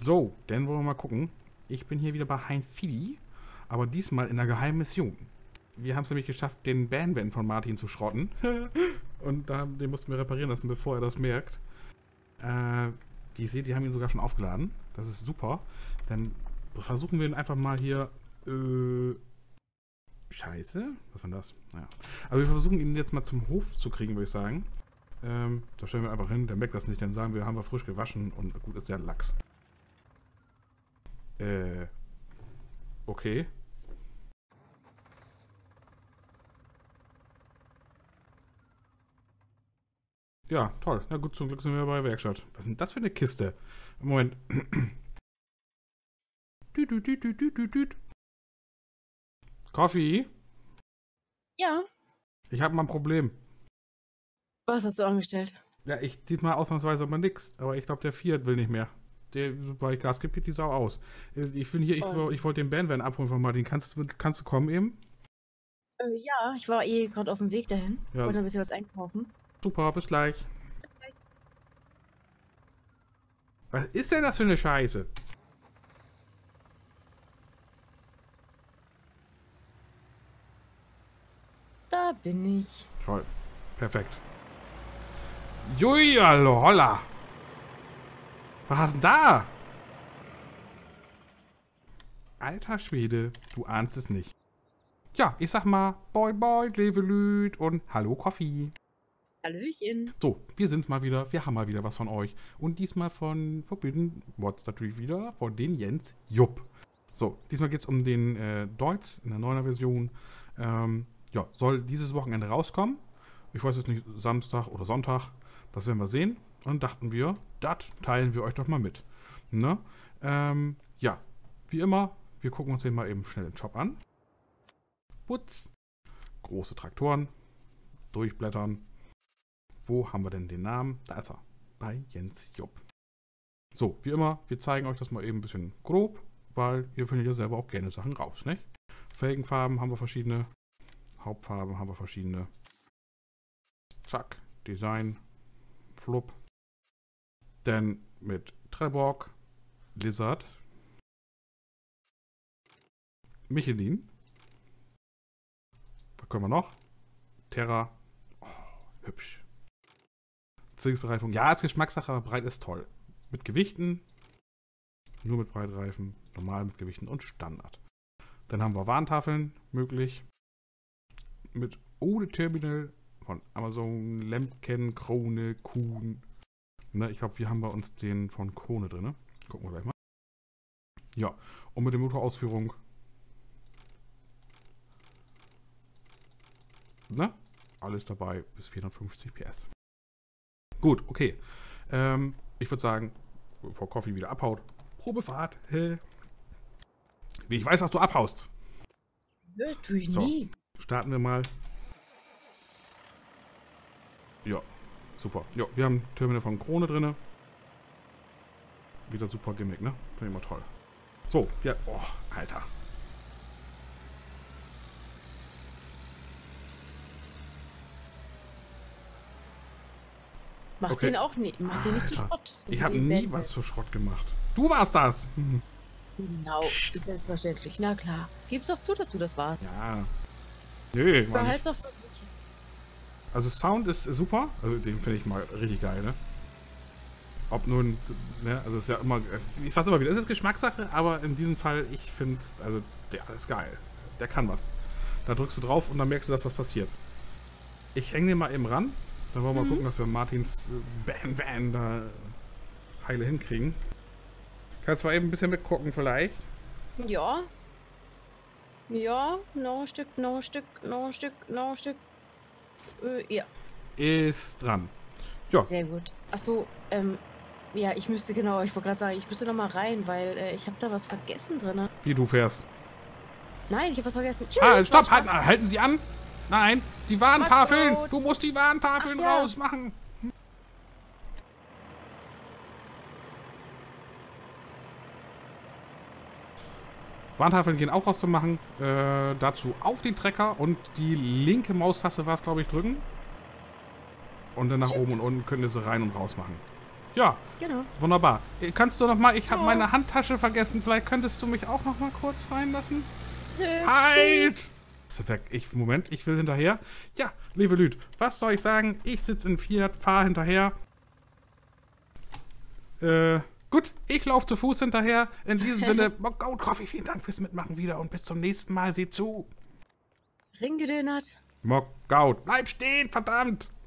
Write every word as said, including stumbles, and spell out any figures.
So, dann wollen wir mal gucken. Ich bin hier wieder bei Hein Fili, aber diesmal in einer geheimen Mission. Wir haben es nämlich geschafft, den Bandvan von Martin zu schrotten. Und da, den mussten wir reparieren lassen, bevor er das merkt. Äh, die seht, die haben ihn sogar schon aufgeladen. Das ist super. Dann versuchen wir ihn einfach mal hier... Äh, Scheiße? Was war das? Naja. Also wir versuchen ihn jetzt mal zum Hof zu kriegen, würde ich sagen. Ähm, da stellen wir einfach hin. Der merkt das nicht. Dann sagen wir, haben wir frisch gewaschen und gut ist der Lachs. Äh... Okay. Ja, toll. Na gut, zum Glück sind wir bei der Werkstatt. Was ist denn das für eine Kiste? Moment. Düt, düt, düt, düt, düt, düt. Coffee? Ja. Ich habe mal ein Problem. Was hast du angestellt? Ja, ich diesmal ausnahmsweise aber nix. Aber ich glaube, der Fiat will nicht mehr. Der, sobald ich Gas gibt, geht die Sau aus. Ich bin hier, ich, Oh. ich wollte den Bandvan abholen von Martin. Kannst, kannst du kommen eben? Äh, ja, ich war eh gerade auf dem Weg dahin. Ja. Wollte ein bisschen was einkaufen. Super, bis gleich. Was ist denn das für eine Scheiße? Da bin ich. Toll. Perfekt. Jui, hallo, holla. Was hast du denn da? Alter Schwede, du ahnst es nicht. Ja, ich sag mal, boy, boy, Levelüt und hallo, Coffee. Hallöchen. So, wir sind's mal wieder. Wir haben mal wieder was von euch. Und diesmal von Forbidden Mods natürlich wieder, von den Jens Jupp. So, diesmal geht's um den äh, Deutz in der neuner Version. Ähm, ja, soll dieses Wochenende rauskommen. Ich weiß jetzt nicht, Samstag oder Sonntag. Das werden wir sehen. Und dachten wir, das teilen wir euch doch mal mit. Ne? Ähm, ja, wie immer, wir gucken uns den mal eben schnell den Shop an. Putz. Große Traktoren. Durchblättern. Wo haben wir denn den Namen? Da ist er. Bei Jens Jupp. So, wie immer, wir zeigen euch das mal eben ein bisschen grob, weil ihr findet ja selber auch gerne Sachen raus, ne? Felgenfarben haben wir verschiedene. Hauptfarben haben wir verschiedene. Zack, Design, Flup. Dann mit Trelleborg, Lizard, Michelin. Was können wir noch? Terra. Oh, hübsch. Zwillingsbereifung. Ja, ist Geschmackssache, aber breit ist toll. Mit Gewichten. Nur mit Breitreifen. Normal mit Gewichten und Standard. Dann haben wir Warntafeln möglich. Mit Ode Terminal von Amazon, Lemken, Krone, Kuhn. Ne, ich glaube, wir haben bei uns den von Krone drin. Gucken wir gleich mal. Ja, und mit der Motorausführung. Ne? Alles dabei bis vierhundertfünfzig P S. Gut, okay. Ähm, ich würde sagen, bevor Coffee wieder abhaut, Probefahrt. Hä? Wie ich weiß, dass du abhaust. Ja, tue ich So. nie. Starten wir mal. Ja, super. Ja, wir haben Terminal von Krone drin. Wieder super Gimmick, ne? Finde ich immer toll. So, ja, oh, Alter. Mach Okay. den auch nicht. Mach den nicht zu Alter. Schrott. So Ich habe wie nie Ben. was für Schrott gemacht. Du warst das. Hm. Genau, ist selbstverständlich. Na klar. Gib's doch zu, dass du das warst. Ja. Nö, Mann. Behalt's doch für mich. Also Sound ist super. Also den finde ich mal richtig geil, ne? Ob nun, ne, also es ist ja immer, ich sag's immer wieder, es ist Geschmackssache, aber in diesem Fall, ich finde es, also der ist geil. Der kann was. Da drückst du drauf und dann merkst du, dass was passiert. Ich hänge den mal eben ran. Dann wollen wir Mhm. mal gucken, dass wir Martins Bam-Bam da heile hinkriegen. Kannst du mal eben ein bisschen mitgucken vielleicht? Ja. Ja, noch ein Stück, noch ein Stück, noch ein Stück, noch ein Stück. Äh, ja. Ist dran. Ja. Sehr gut. Achso, ähm, ja, ich müsste, genau, ich wollte gerade sagen, ich müsste noch mal rein, weil äh, ich habe da was vergessen drin. Wie du fährst. Nein, ich habe was vergessen. Tschüss. Ah, stopp, war halt, Spaß. halten Sie an! Nein, die Warntafeln! Marco. Du musst die Warntafeln Ach ja. rausmachen! Warntafeln gehen auch rauszumachen. Äh, dazu auf den Trecker und die linke Maustaste war es, glaube ich, drücken. Und dann nach Chip. oben und unten könnt ihr sie rein und raus machen. Ja, Genau. wunderbar. Äh, Kannst du noch mal, ich habe Ja. meine Handtasche vergessen, vielleicht könntest du mich auch noch mal kurz reinlassen? Nö, Halt! tschüss. Ist weg. Ich, Moment, ich will hinterher. Ja, liebe Lüd, was soll ich sagen? Ich sitze in Fiat, fahre hinterher. Äh, gut, ich laufe zu Fuß hinterher. In diesem Sinne, Mockgout Coffee, vielen Dank fürs Mitmachen wieder und bis zum nächsten Mal. Sieh zu. Ringgedönert. Mockgout, bleib stehen, verdammt!